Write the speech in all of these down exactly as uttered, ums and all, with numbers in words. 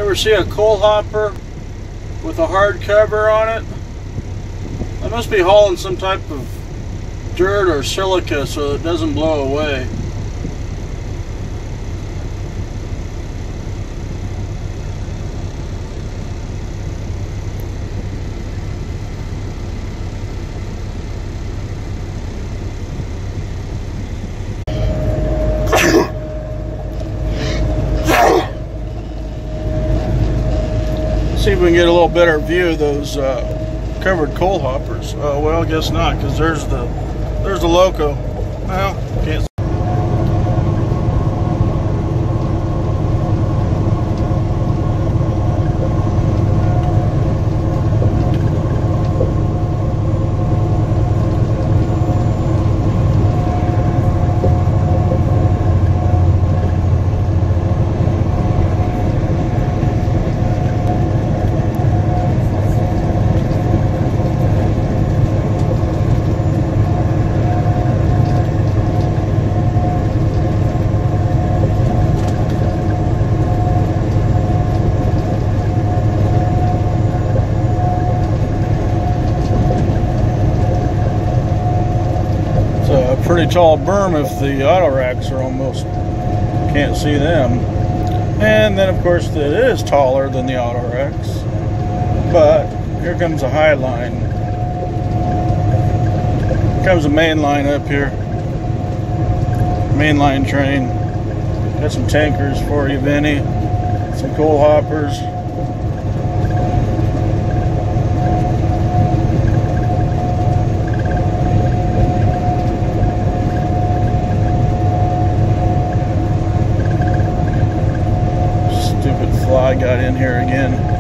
Ever see a coal hopper with a hard cover on it? I must be hauling some type of dirt or silica so it doesn't blow away. See if we can get a little better view of those uh, covered coal hoppers. Uh, well, I guess not, because there's the there's the loco. Well, can't. Pretty tall berm if the auto racks are almost can't see them. And then of course it is taller than the auto racks, but here comes a high line. Here comes a main line up here, main line train. Got some tankers for you, Vinny, some coal hoppers. I got in here again.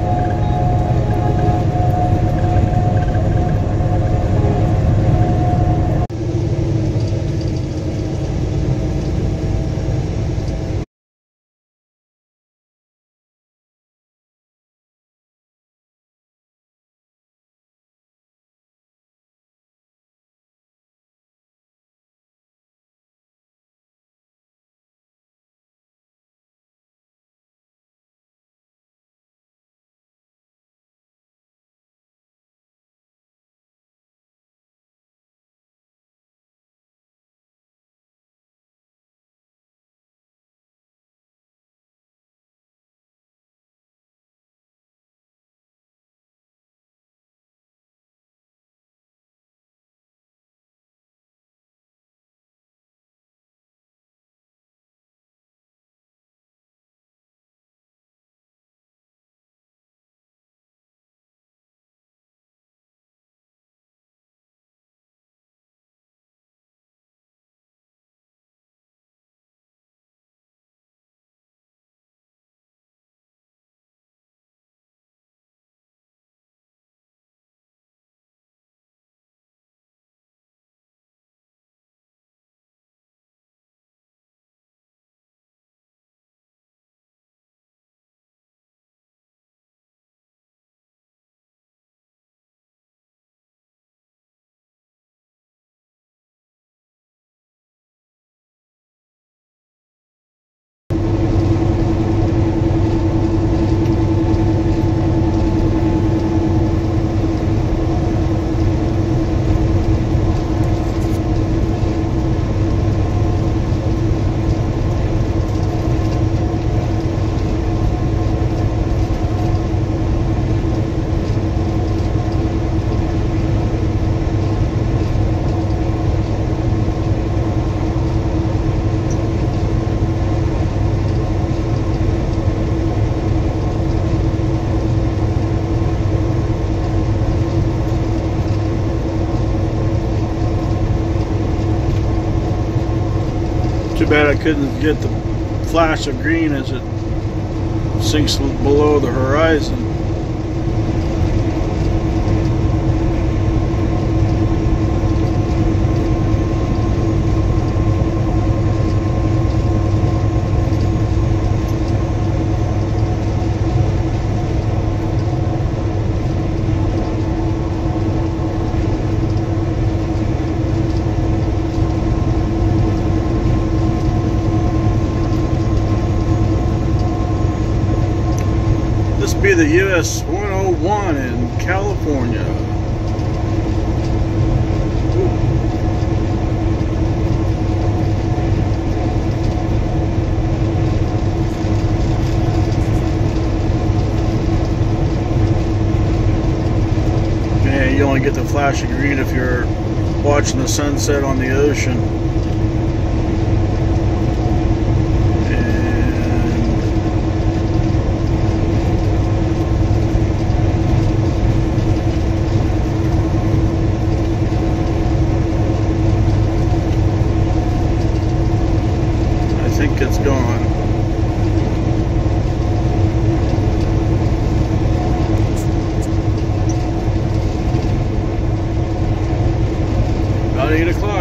Too bad I couldn't get the flash of green as it sinks below the horizon. be the U S one oh one in California. Okay, you only get the flash of green if you're watching the sunset on the ocean. It's gone. About eight o'clock.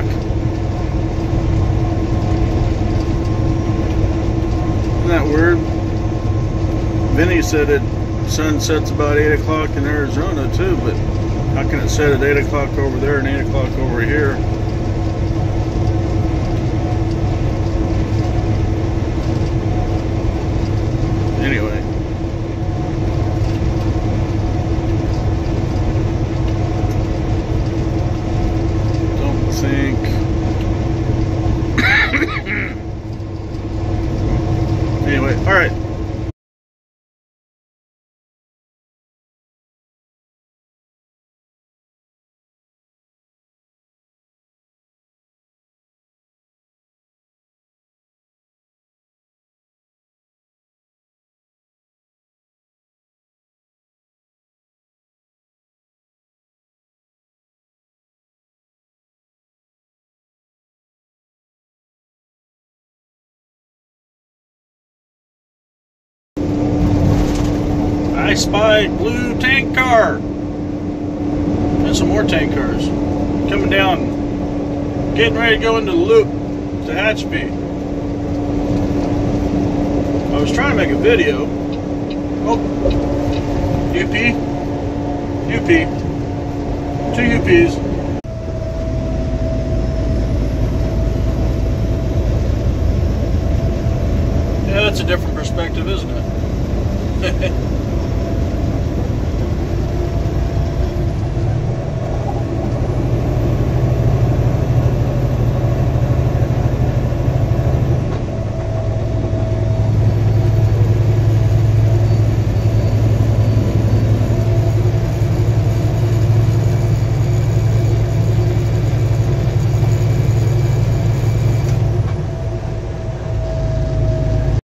Isn't that weird? Vinny said it sun sets about eight o'clock in Arizona too, but how can it set at eight o'clock over there and eight o'clock over here? Anyway, don't think. Anyway, all right. I spied blue tank car and some more tank cars coming down, getting ready to go into the loop to Hatchby. I was trying to make a video. Oh, U P, U P, two U Ps. Yeah, that's a different perspective, isn't it?